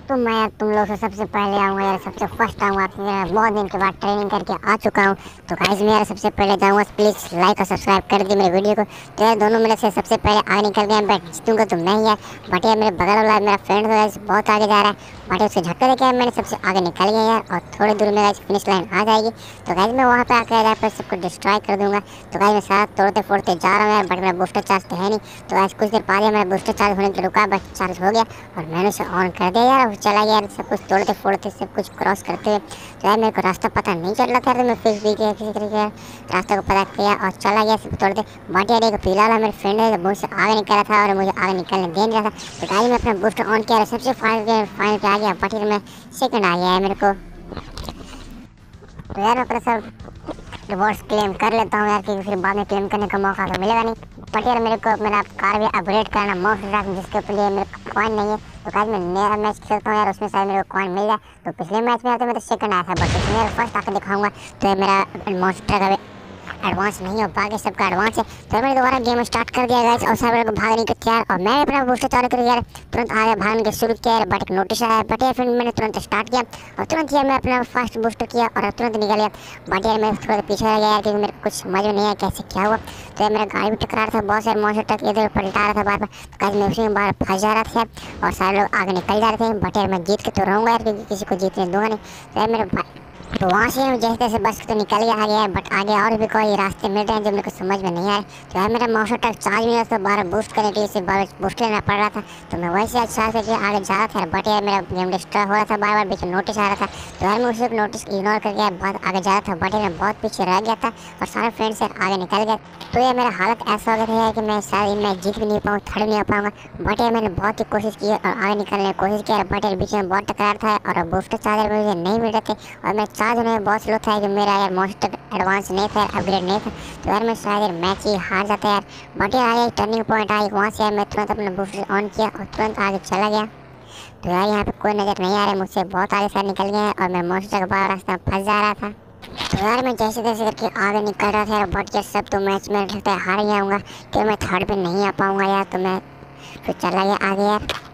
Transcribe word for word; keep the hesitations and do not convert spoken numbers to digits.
तो मैं यार तुम लोग से सबसे पहले आऊँगा यार, सबसे फर्स्ट आऊँगा आपके यार, बहुत दिन के बाद ट्रेनिंग करके आ चुका हूँ। तो गाइस मैं यार सबसे पहले जाऊँगा, प्लीज़ लाइक और सब्सक्राइब कर दी मेरे वीडियो को। तो यार दोनों मेरे से सबसे पहले आगे निकल गए, मैं जीतूंगा तो मैं ही यार। बट यार मेरे बगल वाला मेरा फ्रेंड तो यार बहुत आगे जा रहा है, बट उससे झटका देके मैंने सबसे आगे निकल गया यार। और थोड़ी दूर में गाइस फिनिश लाइन आ जाएगी, तो गाइस मैं वहाँ पे आकर यार पर सबको डिस्ट्रॉय कर दूँगा। तो गाइस मैं सारा तोड़ते फोड़ते जा रहा हूँ यार, बट मेरा बूस्टर चार्ज तो है नहीं। तो गाइस कुछ देर बाद मेरा बूस्टर चार्ज होने के रुका, बट चार्ज हो गया और मैंने उसे ऑन कर दिया यार। चला गया यार, सब कुछ तोड़ते फोड़ते सब कुछ क्रॉस करते हुए। तो यार मेरे को रास्ता पता नहीं चल रहा था, तो मैं फिर भी किया किसी तरीके रास्ते को पता किया और चला गया सब तोड़ते। बट यार एक पीला वाला मेरे फ्रेंड है, मुझसे आगे निकल रहा था और मुझे आगे निकलने दे नहीं रहा था। तो गाइस मैं अपना बूस्टर ऑन किया, सबसे फाइनल फाइनल पे आ गया, बट यार मैं सेकंड आ गया है मेरे को। तो यार अपना सब रिवॉर्ड्स क्लेम कर लेता हूँ यार, क्योंकि फिर बाद में क्लेम करने का मौका तो मिलेगा नहीं। बट यार मेरे को मेरा कार भी अपग्रेड करना मोस्ट ट्रैक, जिसके लिए मेरे को कॉइन नहीं है। तो गाइस मैं नया मैच खेलता हूँ यार, उसमें शायद मेरे को कॉइन मिल जाए। तो पिछले मैच में तो मैं तो सेकंड आया था, बट इसमें यार फर्स्ट आकर दिखाऊंगा। तो मेरा मोस्ट ट्रैक अभी एडवांस नहीं हो, बाकी सबका एडवांस है। तो मैंने दोबारा गेम स्टार्ट कर दिया गाइस, और सब लोग भागने को तैयार, और मैं अपना बूस्टर चालू कर यार, तुरंत आगे भागने के शुरू किया यार। बट एक नोटिस आया, बट यार फिर मैंने तुरंत स्टार्ट किया और तुरंत यार मैं अपना फर्स्ट बूस्टर किया और तुरंत निकल गया। बट यार मैं थोड़ा पीछे रह गया यार, क्योंकि मेरे को कुछ समझ में नहीं आया कैसे क्या हुआ। तो यार मेरा गाड़ी भी टकरा रहा था, बहुत सारे मॉन्स्टर ट्रक इधर पलटा रहा था बार बार। तो गाइस मैं उसी में बाहर फंस जा रहा था और सारे लोग आगे निकल जा रहे थे। बट यार मैं जीत के तो रहूँगा यार, क्योंकि किसी को जीतने दूंगा नहीं। तो यार मेरे भाई तो वहाँ से जैसे तैसे बस तो निकल गया आगे यार, बट आगे और भी कोई रास्ते मिल रहे हैं जो मेरे को समझ में नहीं आ रहे। तो यार मेरा मौसम ट्रक चार्ज नहीं था, बारह बूस्ट करने के लिए सिर्फ बारह बूस्ट लेना पड़ रहा था। तो मैं वैसे अच्छा से आगे जा रहा था, बट यार मेरा गेम डिस्ट्रॉय हो रहा था, बार बार बीच में नोटिस आ रहा था। तो यार मैं उसे नोटिस इग्नोर करके यार बहुत आगे जा रहा था, बट यार मैं बहुत पीछे रह गया था और सारे फ्रेंड्स यार आगे निकल गए। तो यार मेरा हालत ऐसा हो गया था कि मैं शायद मैं जीत भी नहीं पाऊँ, थर्ड नहीं हो पाऊँगा। बट यार मैंने बहुत ही कोशिश की और आगे निकलने की कोशिश की, बट यार बीच में बहुत टकरार था और बूस्टर चार्जर मुझे नहीं मिल रहे थे। और मैं चार्ज होने में बहुत स्लो था कि मेरा यार मॉन्स्टर एडवांस नहीं था, अपग्रेड नहीं था। तो यार मैं शायद यार मैच ही हार जाता यार। बट यार आया टर्निंग पॉइंट आई, वहाँ से यार मैं तुरंत अपना बूस्टर ऑन किया और तुरंत आगे चला गया। तो यार यहाँ पे कोई नज़र नहीं आ रहा है, मुझसे बहुत आगे से निकल गया और मैं मॉन्स्टर के बाहर रास्ते में फंस जा रहा था। तो यार मैं जैसे तैसे करके आगे निकल रहा था यार, बट यार सब तो मैच में लगता है हार गया हूँगा, क्योंकि मैं थर्ड पे नहीं आ पाऊँगा यार। तो मैं फिर चला गया आगे यार।